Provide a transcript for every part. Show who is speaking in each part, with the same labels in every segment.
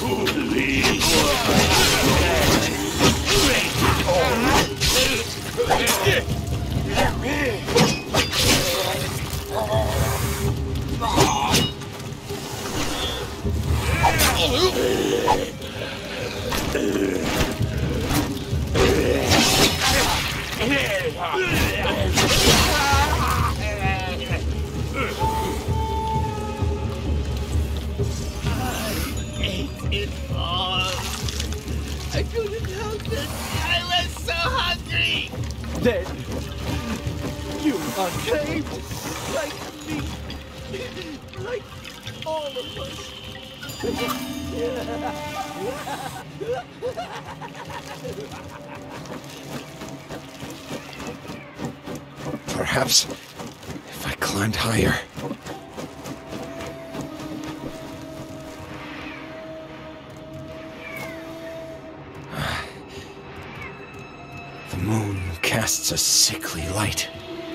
Speaker 1: Then you are saved, like me, like all of us.
Speaker 2: Perhaps if I climbed higher. The moon casts a sickly light.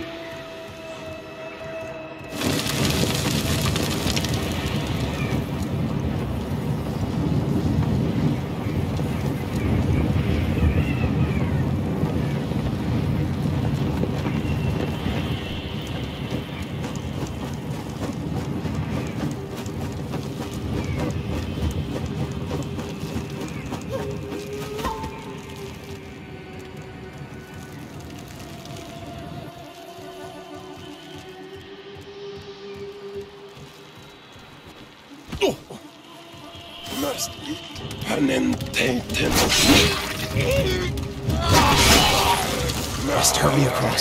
Speaker 2: Must be penitated. Must hurry across.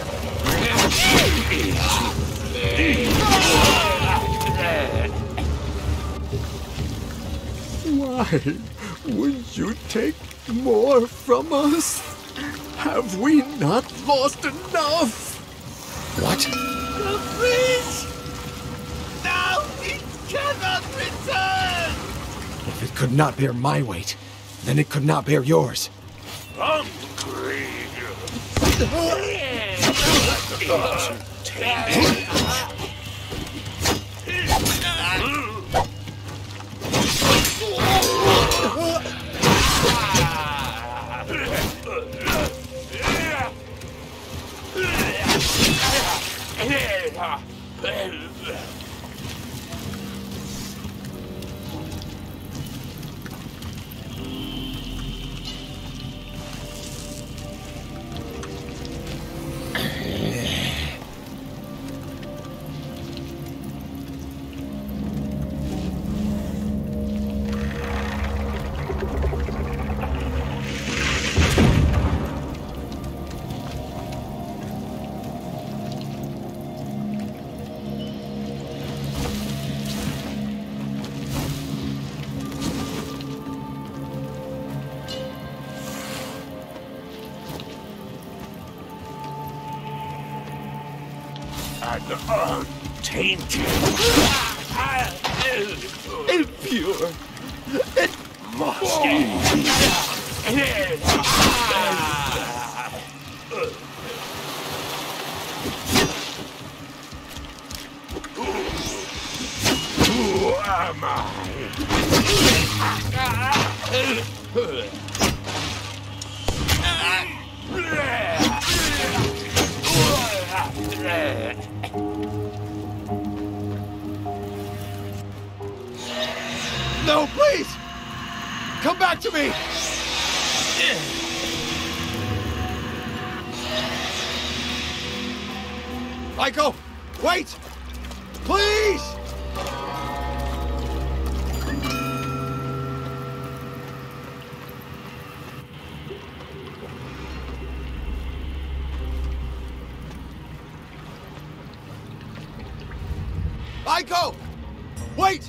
Speaker 1: Why would you take more from us? Have we not lost enough?
Speaker 2: What?
Speaker 3: The bridge! Now it cannot return!
Speaker 2: If it could not bear my weight, then it could not bear yours.
Speaker 3: Hungry! Tainted.
Speaker 1: Impure. It must
Speaker 3: Who am I?
Speaker 1: No, please! Come back to me! Aiko! Wait! Please! Aiko! Wait!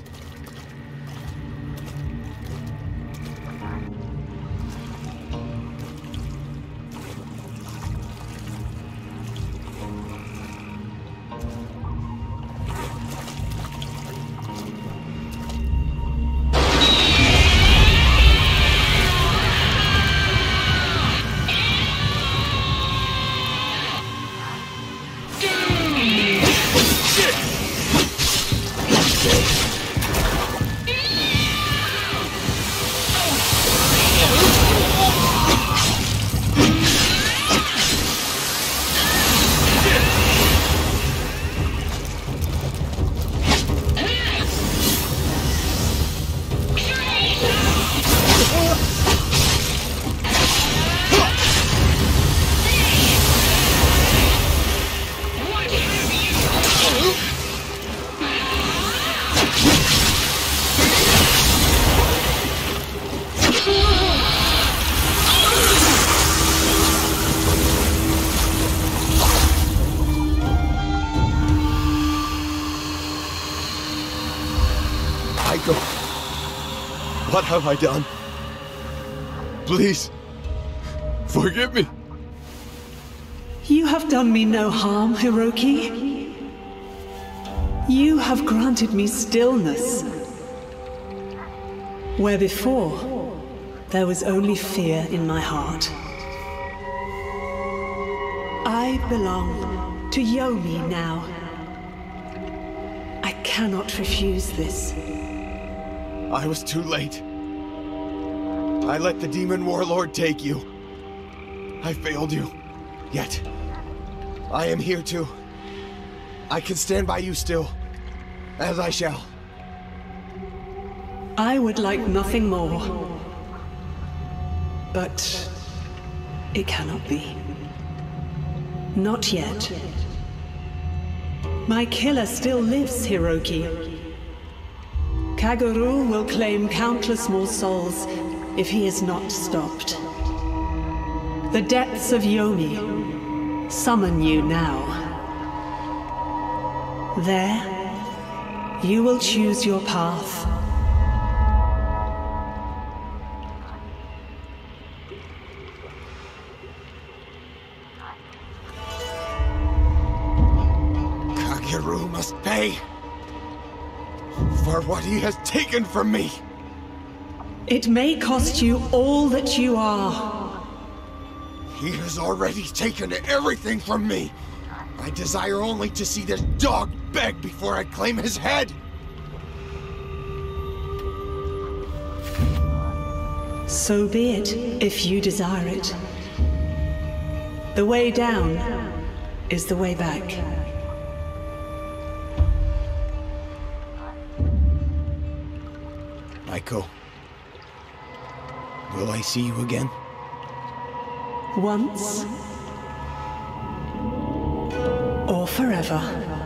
Speaker 1: What have I done? Please, forgive me.
Speaker 4: You have done me no harm, Hiroki. You have granted me stillness, where before there was only fear in my heart. I belong to Yomi now. I cannot refuse this.
Speaker 1: I was too late. I let the demon warlord take you. I failed you. Yet, I am here too. I can stand by you still, as I shall.
Speaker 4: I would like nothing more. But it cannot be. Not yet. My killer still lives, Hiroki. Kaguru will claim countless more souls if he is not stopped. The depths of Yomi summon you now. There, you will choose your path.
Speaker 1: Kaguru must pay for what he has taken from me.
Speaker 4: It may cost you all that you are.
Speaker 1: He has already taken everything from me. I desire only to see this dog beg before I claim his head.
Speaker 4: So be it, if you desire it. The way down is the way back.
Speaker 2: Maiko, will I see you again?
Speaker 4: Once or forever.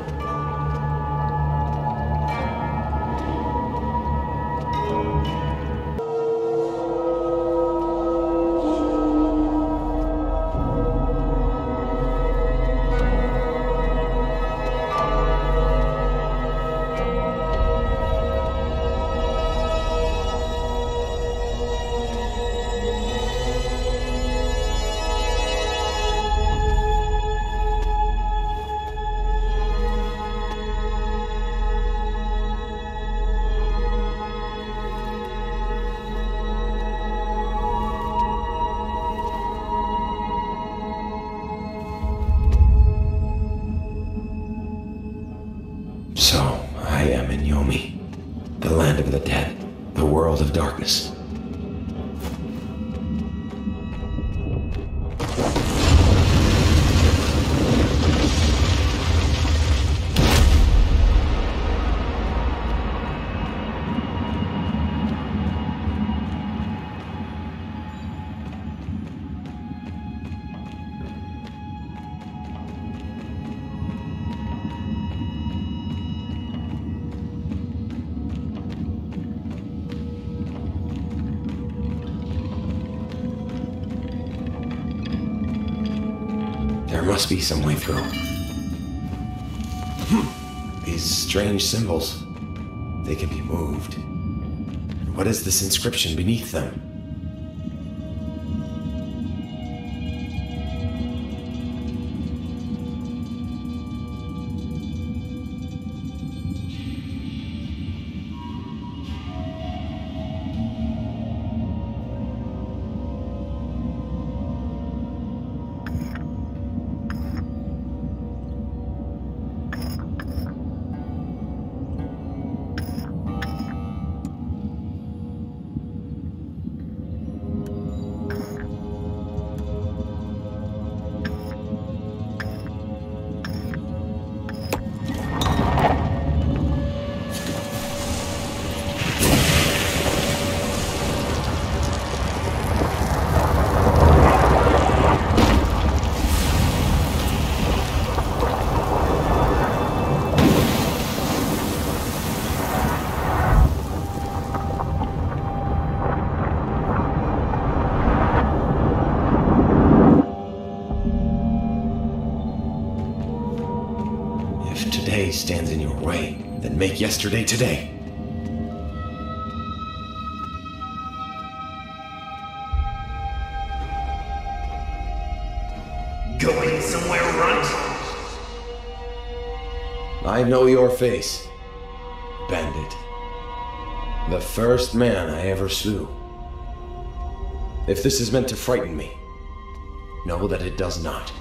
Speaker 2: So, I am in Yomi, the land of the dead, the world of darkness. There must be some way through. These strange symbols, they can be moved. What is this inscription beneath them? Today stands in your way, then make yesterday today.
Speaker 5: Going somewhere, runt?
Speaker 2: I know your face, bandit. The first man I ever slew. If this is meant to frighten me, know that it does not.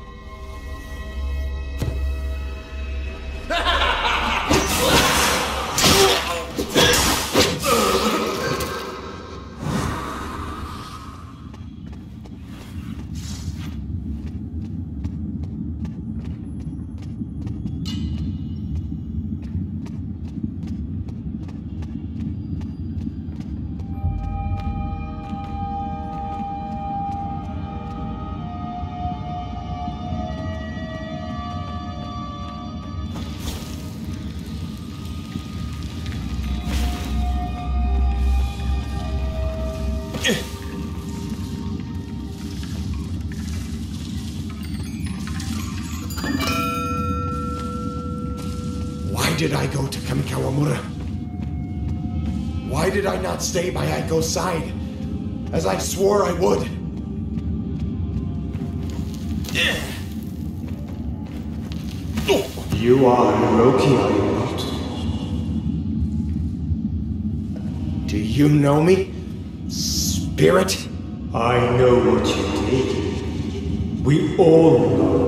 Speaker 1: Why did I go to Kamikawamura? Why did I not stay by Aiko's side, as I swore I would?
Speaker 5: You are Hiroki, are you not?
Speaker 1: Do you know me, spirit?
Speaker 5: I know what you did. We all know.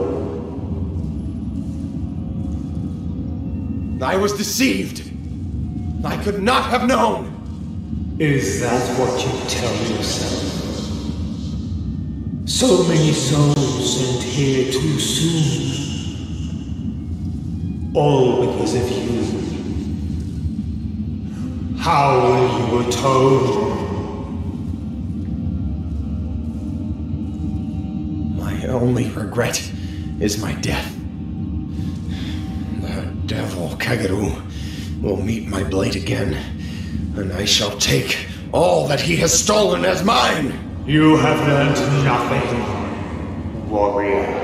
Speaker 1: I was deceived. I could not have known.
Speaker 5: Is that what you tell yourself? So many souls sent here too soon. All because of you. How will you atone?
Speaker 1: My only regret is my death. The devil Kagero will meet my blade again, and I shall take all that he has stolen as mine!
Speaker 5: You have learned nothing, warrior.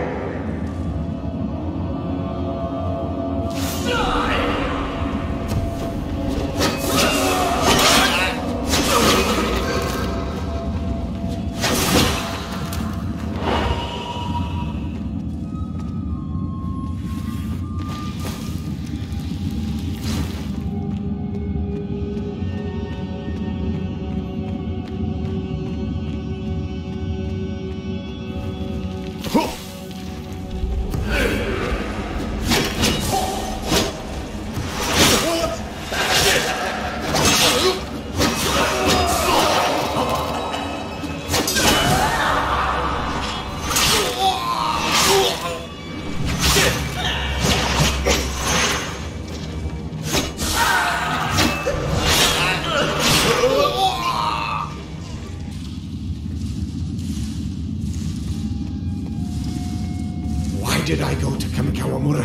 Speaker 1: Why did I go to Kamikawamura?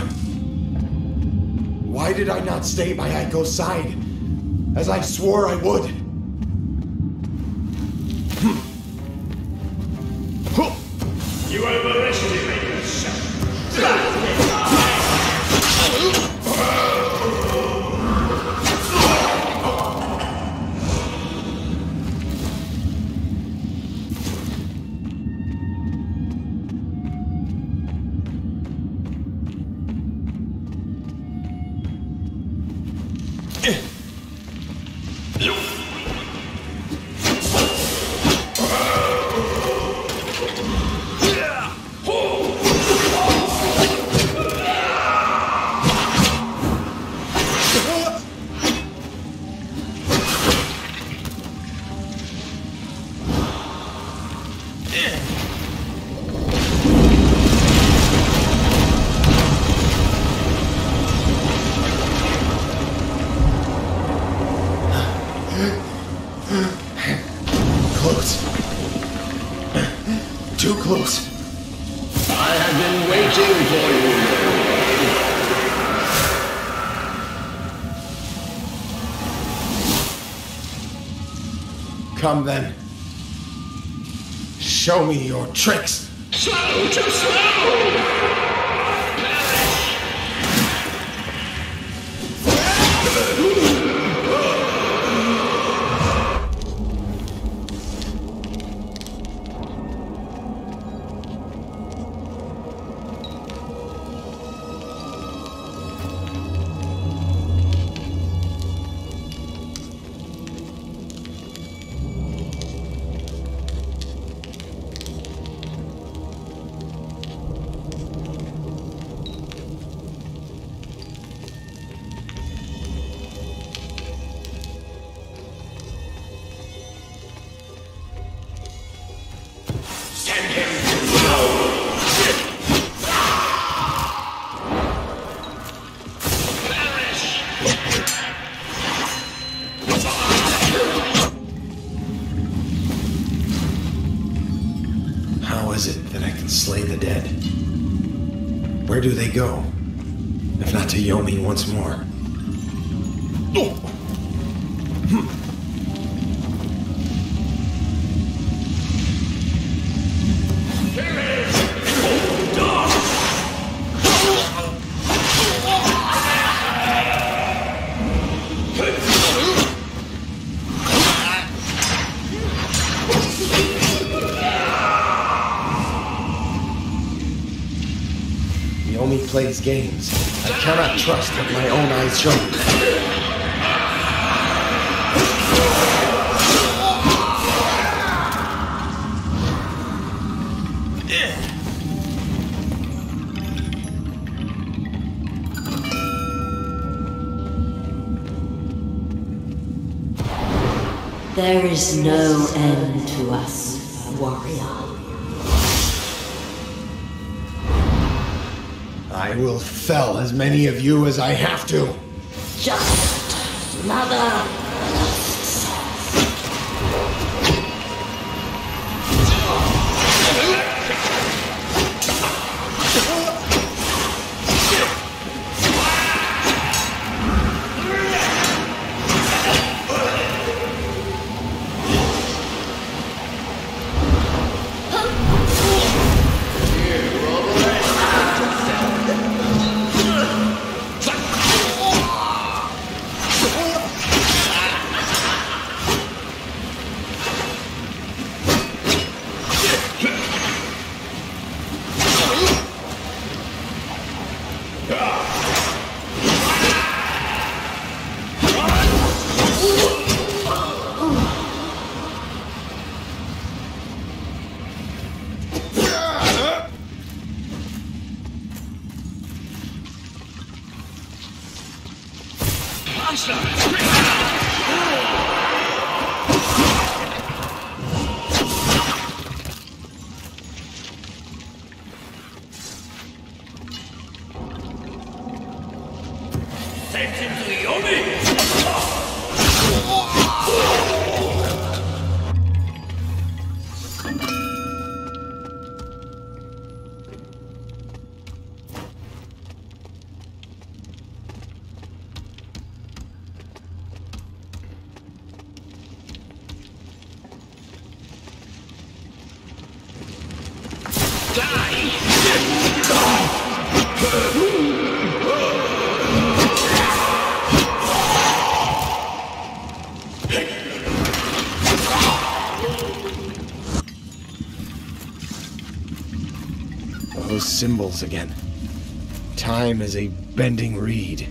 Speaker 1: Why did I not stay by Aiko's side, as I swore I would?
Speaker 3: You overestimate yourself.
Speaker 1: Close. Too close.
Speaker 3: I have been waiting for you.
Speaker 1: Come then. Show me your tricks.
Speaker 3: Slow, too slow!
Speaker 2: is it that I can slay the dead? Where do they go? If not to Yomi once more. Yomi plays games. I cannot trust what my own eyes show me.
Speaker 6: There is no end to us, warrior.
Speaker 2: I will fell as many of you as I have to.
Speaker 6: Just another.
Speaker 3: Take him to Yomi!
Speaker 2: Those symbols again. Time is a bending reed.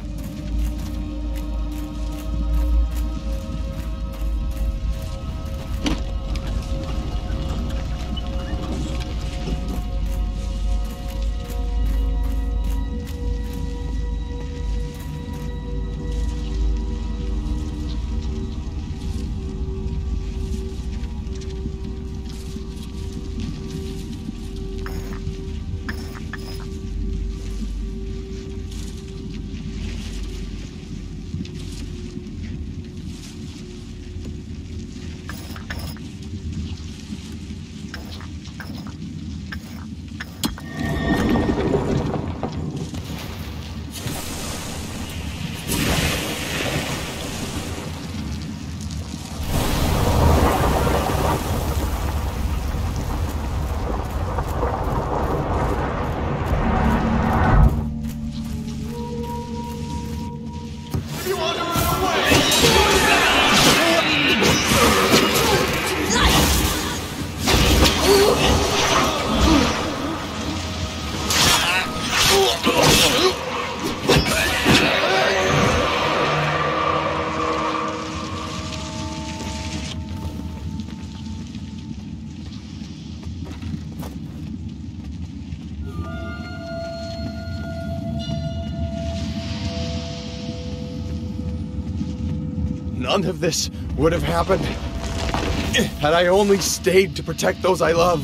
Speaker 1: None of this would have happened had I only stayed to protect those I love.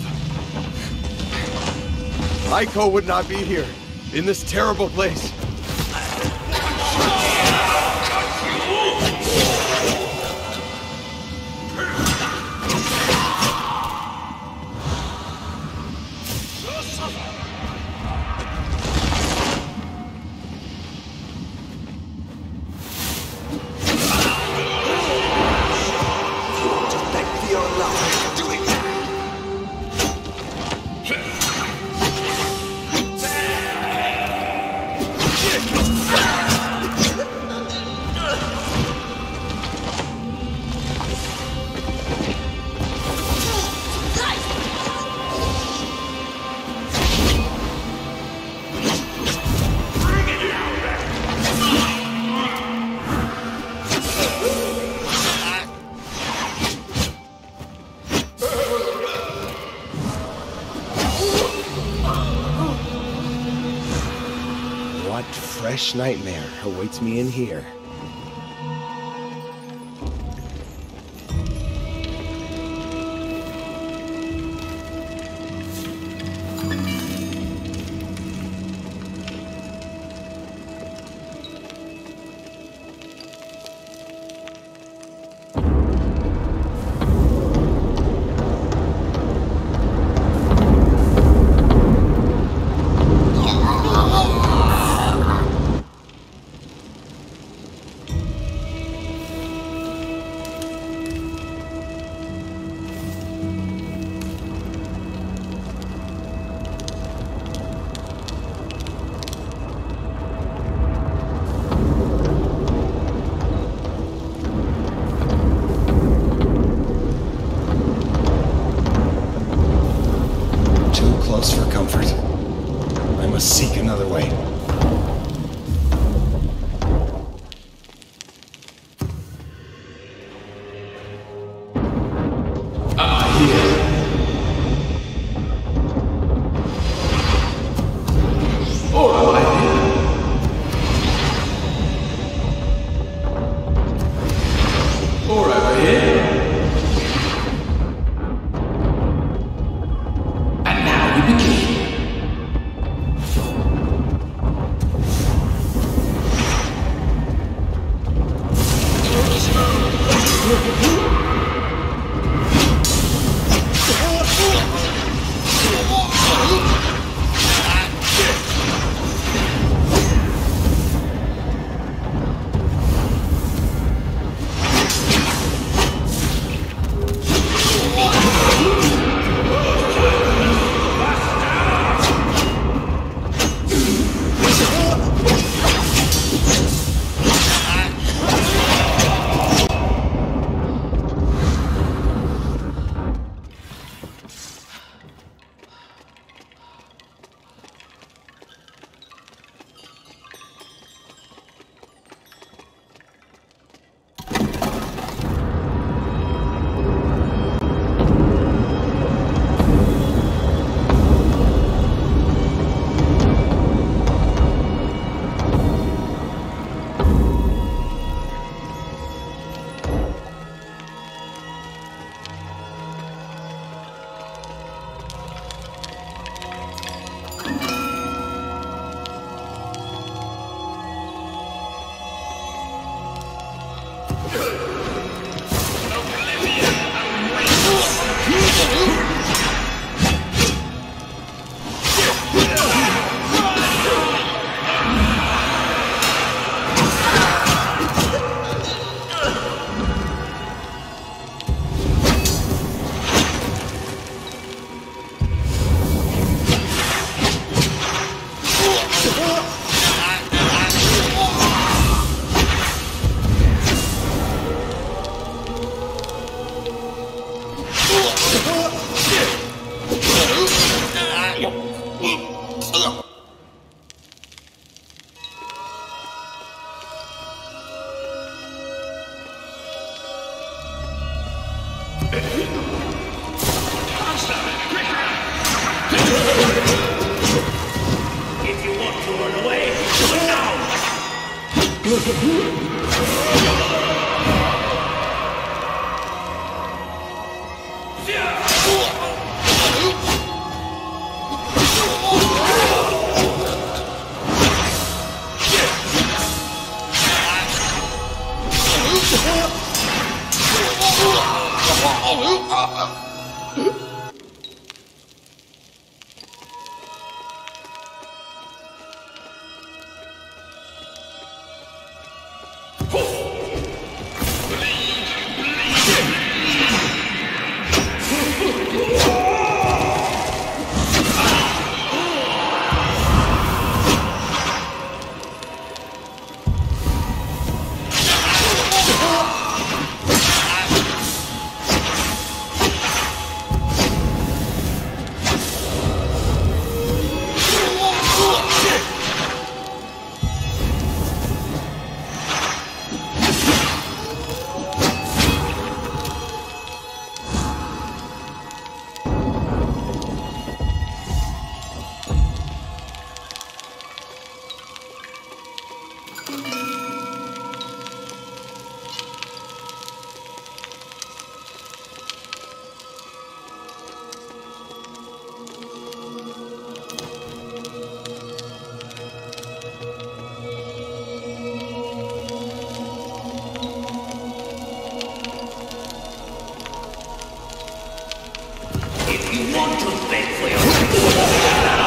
Speaker 1: Aiko would not be here, in this terrible place.
Speaker 2: fresh nightmare awaits me in here. For comfort. I must seek another way.
Speaker 3: If you want to run away, do it now! I'm too big for you.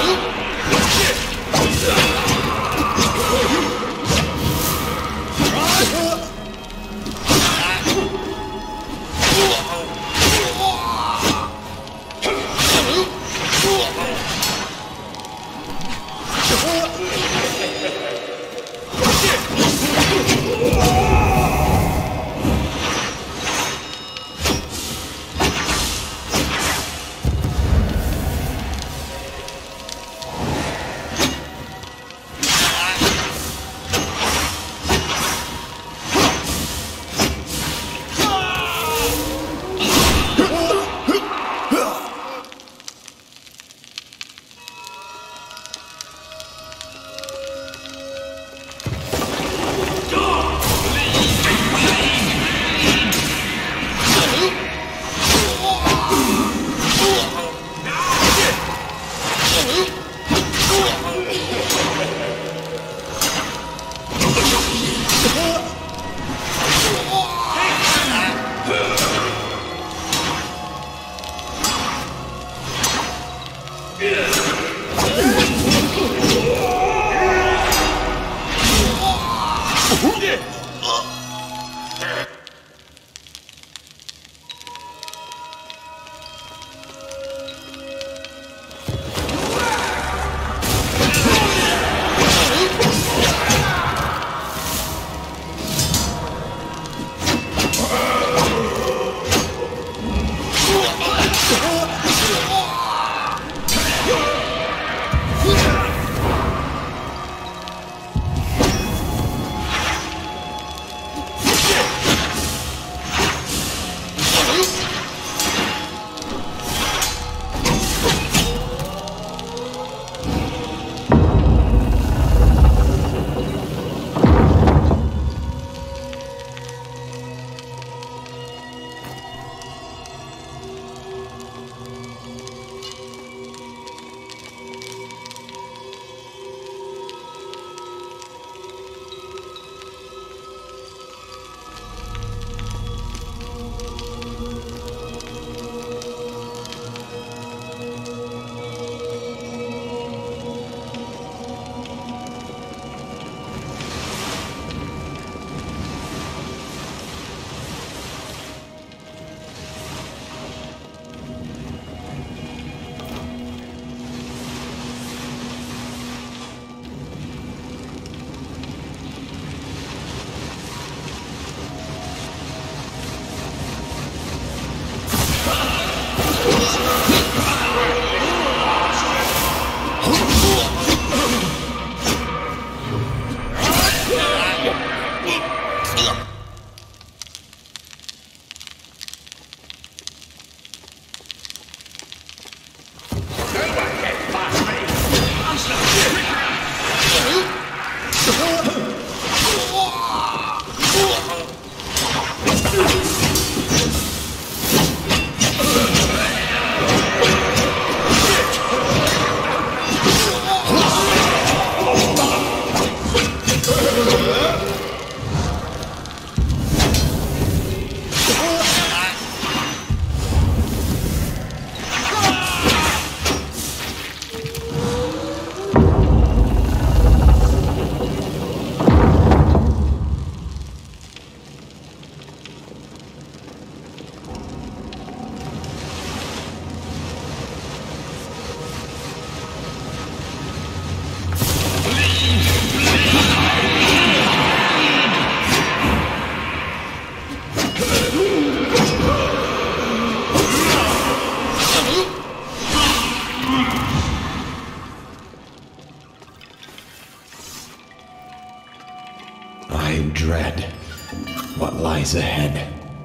Speaker 2: I dread what lies ahead.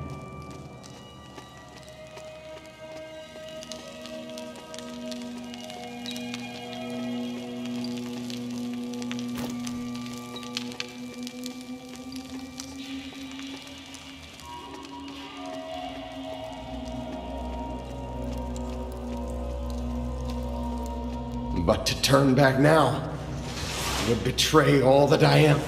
Speaker 2: But to turn back now would betray all that I am.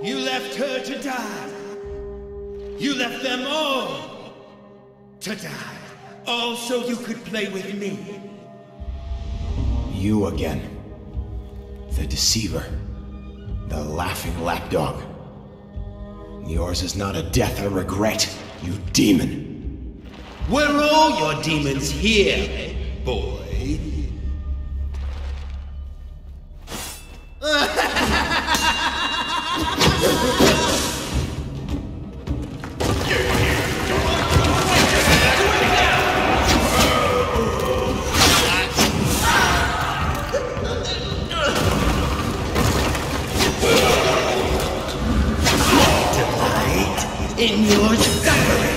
Speaker 7: You left her to die. You left them all to die. All so you could play with me.
Speaker 2: You again. The deceiver. The laughing lapdog. Yours is not a death I regret, you demon.
Speaker 7: Where are all your demons here, boy? In your suffering.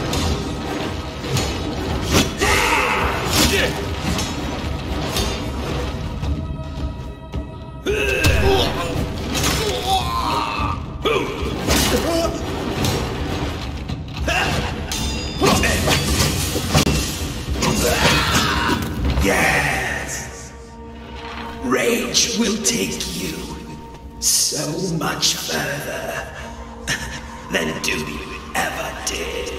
Speaker 7: Yes. Rage will take you so much further than do you ever did.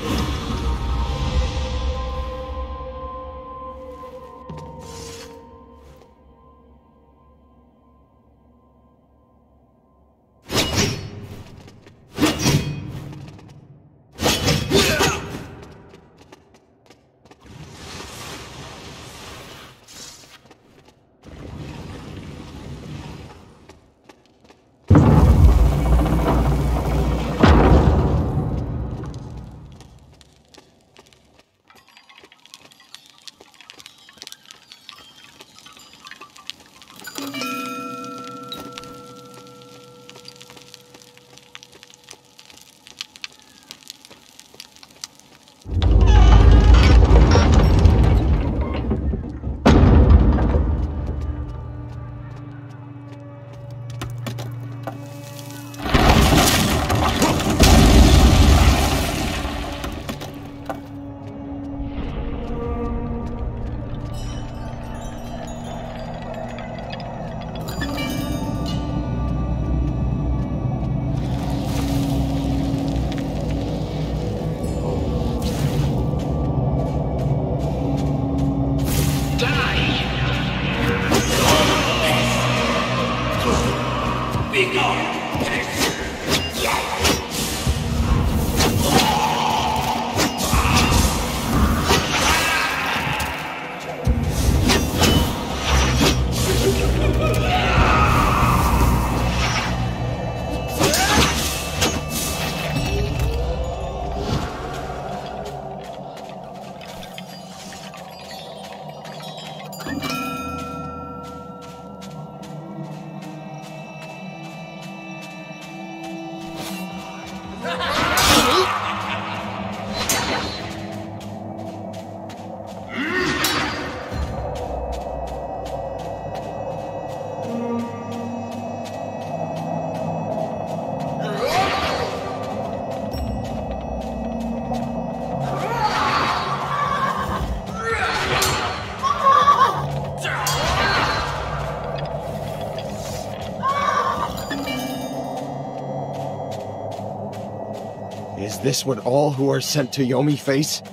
Speaker 1: Is this what all who are sent to Yomi face?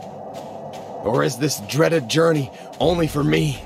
Speaker 1: Or is this dreaded journey only for me?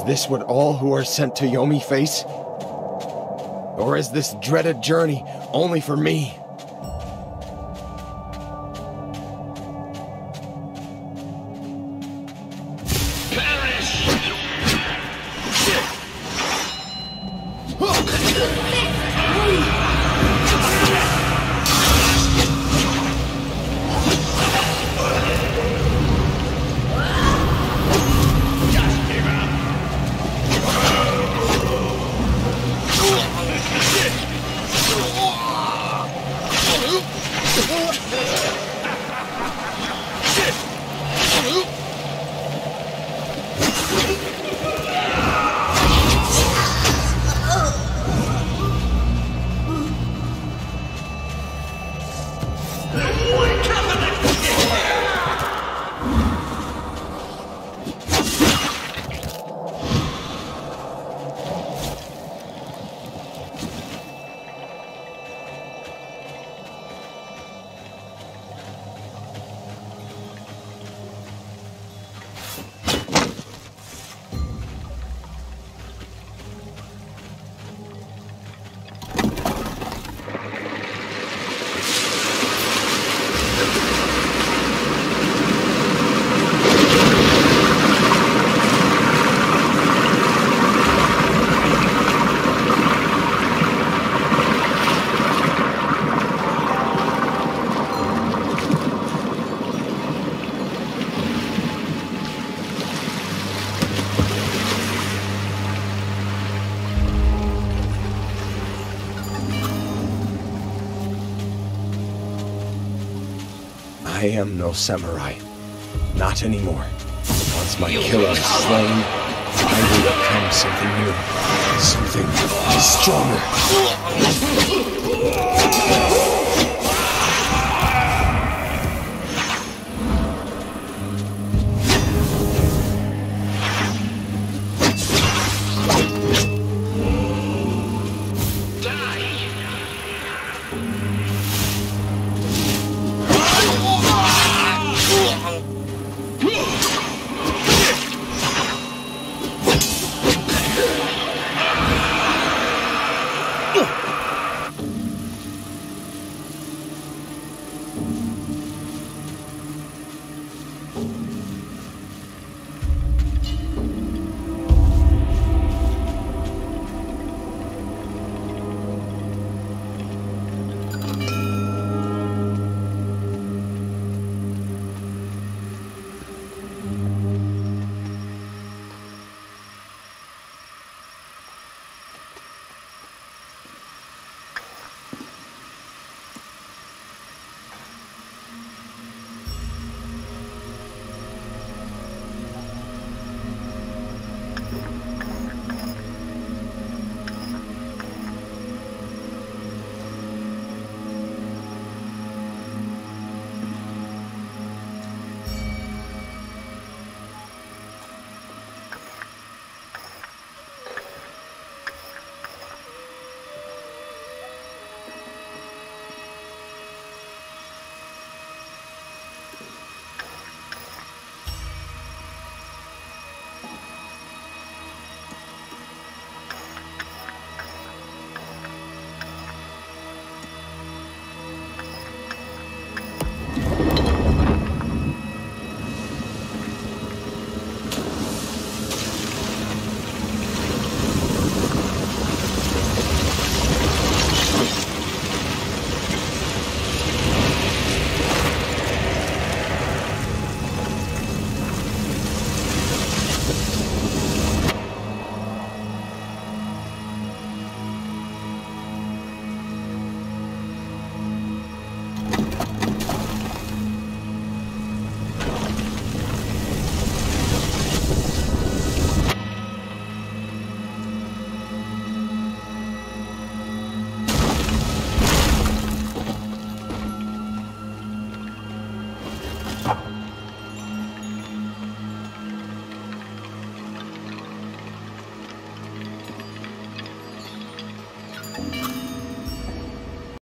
Speaker 1: this what all who are sent to Yomi face? Or is this dreaded journey only for me? I am no samurai. Not anymore. Once my killer is slain, I will become something new. Something stronger.